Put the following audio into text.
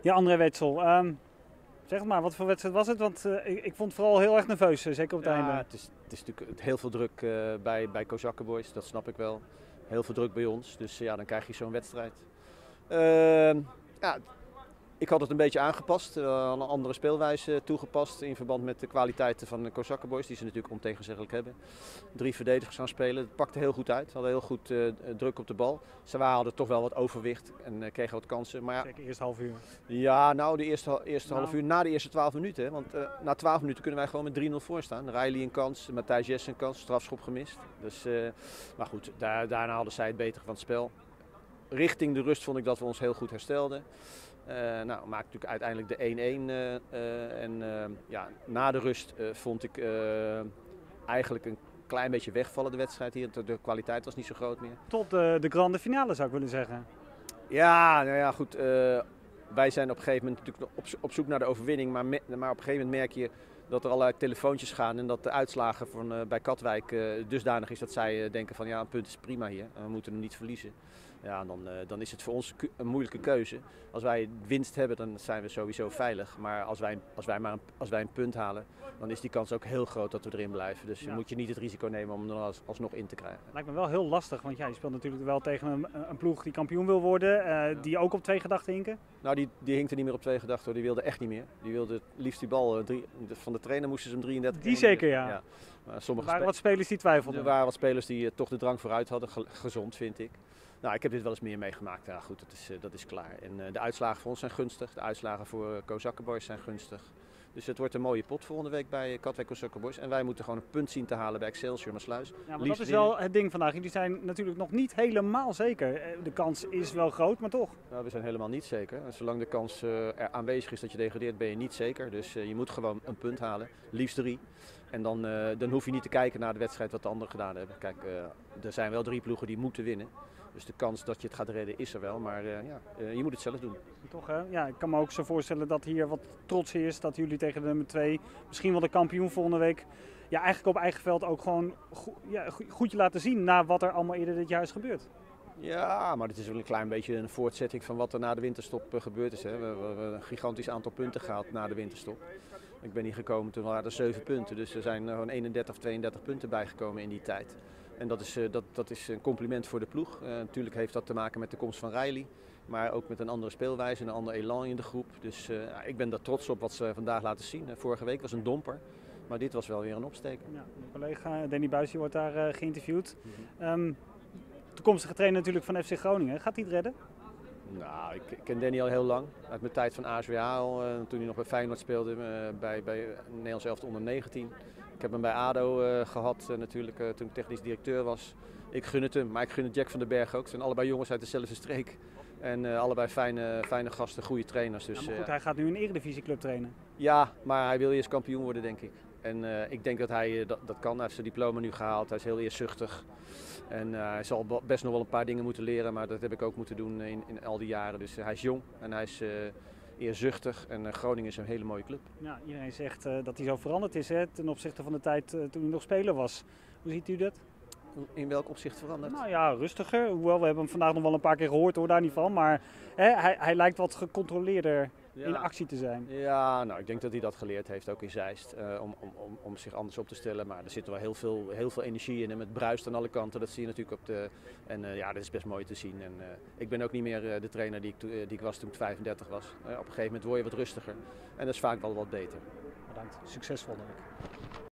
Ja, André Wetsel. Zeg het maar, wat voor wedstrijd was het? Want ik vond het vooral heel erg nerveus, zeker op het einde. Het is natuurlijk heel veel druk bij Kozakkenboys, dat snap ik wel. Heel veel druk bij ons, dus ja, dan krijg je zo'n wedstrijd. Ja, ik had het een beetje aangepast, aan een andere speelwijze toegepast in verband met de kwaliteiten van de Kozakkenboys, die ze natuurlijk ontegenzeggelijk hebben. 3 verdedigers gaan spelen, het pakte heel goed uit, hadden heel goed druk op de bal. Ze hadden toch wel wat overwicht en kregen wat kansen. Maar ja, zeker eerst half uur. ja, nou de eerste half uur, na de eerste 12 minuten. Hè, want na 12 minuten kunnen wij gewoon met 3-0 voor staan. Riley een kans, Matthijs Jess een kans, strafschop gemist. Dus, maar goed, daarna hadden zij het betere van het spel. Richting de rust vond ik dat we ons heel goed herstelden. Nou, maakte natuurlijk uiteindelijk de 1-1. Ja, na de rust vond ik eigenlijk een klein beetje wegvallen de wedstrijd hier. De kwaliteit was niet zo groot meer. Tot de grande finale zou ik willen zeggen. Ja, nou ja, goed. Wij zijn op een gegeven moment natuurlijk op zoek naar de overwinning. Maar op een gegeven moment merk je dat er allerlei telefoontjes gaan. En dat de uitslagen bij Katwijk dusdanig is dat zij denken van ja, een punt is prima hier. We moeten hem niet verliezen. Ja, dan is het voor ons een moeilijke keuze. Als wij winst hebben, dan zijn we sowieso veilig. Maar als wij een punt halen, dan is die kans ook heel groot dat we erin blijven. Dus moet je niet het risico nemen om er alsnog in te krijgen. Lijkt me wel heel lastig, want ja, je speelt natuurlijk wel tegen een ploeg die kampioen wil worden. Die ook op 2 gedachten hinken. Nou, die hinkte niet meer op 2 gedachten hoor. Die wilde echt niet meer. Die wilde het liefst die bal, van de trainer moesten ze hem 33 Die zeker, ja. Er waren wat spelers die twijfelden. Er waren wat spelers die toch de drang vooruit hadden, gezond vind ik. Nou, ik heb dit wel eens meer meegemaakt. Ja, goed, dat is klaar. En de uitslagen voor ons zijn gunstig. De uitslagen voor Kozakkenboys zijn gunstig. Dus het wordt een mooie pot volgende week bij Katwijk Kozakkenboys. En wij moeten gewoon een punt zien te halen bij Excelsior Maassluis. Ja, maar dat is wel het ding vandaag. Jullie zijn natuurlijk nog niet helemaal zeker. De kans is wel groot, maar toch. Nou, we zijn helemaal niet zeker. En zolang de kans er aanwezig is dat je degradeert, ben je niet zeker. Dus je moet gewoon een punt halen. Liefst 3. En dan hoef je niet te kijken naar de wedstrijd wat de anderen gedaan hebben. Kijk, er zijn wel 3 ploegen die moeten winnen. Dus de kans dat je het gaat redden is er wel, maar je moet het zelf doen. Toch hè? Ja, ik kan me ook zo voorstellen dat hier wat trots is dat jullie tegen de nummer 2, misschien wel de kampioen volgende week, ja, eigenlijk op eigen veld ook gewoon goed je laten zien na wat er allemaal eerder dit jaar is gebeurd. Ja, maar dit is wel een klein beetje een voortzetting van wat er na de winterstop gebeurd is. Hè. We hebben een gigantisch aantal punten gehaald na de winterstop. Ik ben hier gekomen, toen waren er 7 punten, dus er zijn gewoon 31 of 32 punten bijgekomen in die tijd. En dat is een compliment voor de ploeg. Natuurlijk heeft dat te maken met de komst van Riley. Maar ook met een andere speelwijze, een ander elan in de groep. Dus ik ben daar trots op wat ze vandaag laten zien. Vorige week was een domper. Maar dit was wel weer een opsteker. Ja, mijn collega Danny Buijs wordt daar geïnterviewd. Toekomstige trainer natuurlijk van FC Groningen. Gaat hij het redden? Nou, ik ken Danny al heel lang. Uit mijn tijd van ASWA al. Toen hij nog bij Feyenoord speelde. Bij Nederlands elftal onder 19. Ik heb hem bij ADO gehad natuurlijk toen ik technisch directeur was. Ik gun het hem, maar ik gun het Jack van den Berg ook. Het zijn allebei jongens uit dezelfde streek. En allebei fijne gasten, goede trainers. Dus, ja, maar goed, hij gaat nu een eredivisieclub trainen. Ja, maar hij wil eerst kampioen worden, denk ik. En ik denk dat hij dat kan. Hij heeft zijn diploma nu gehaald. Hij is heel eerzuchtig. En hij zal best nog wel een paar dingen moeten leren. Maar dat heb ik ook moeten doen in al die jaren. Dus hij is jong en hij is eerzuchtig. En Groningen is een hele mooie club. Ja, iedereen zegt dat hij zo veranderd is ten opzichte van de tijd toen hij nog speler was. Hoe ziet u dat? In welk opzicht veranderd? Nou ja, rustiger. Hoewel, we hebben hem vandaag nog wel een paar keer gehoord, hoor, daar niet van. Maar hij lijkt wat gecontroleerder in actie te zijn. Ja, nou, ik denk dat hij dat geleerd heeft, ook in Zeist, om zich anders op te stellen. Maar er zit wel heel veel energie in en het bruist aan alle kanten. Dat zie je natuurlijk op de... En ja, dat is best mooi te zien. En ik ben ook niet meer de trainer die ik was toen ik 35 was. Op een gegeven moment word je wat rustiger. En dat is vaak wel wat beter. Bedankt. Succesvol, denk ik.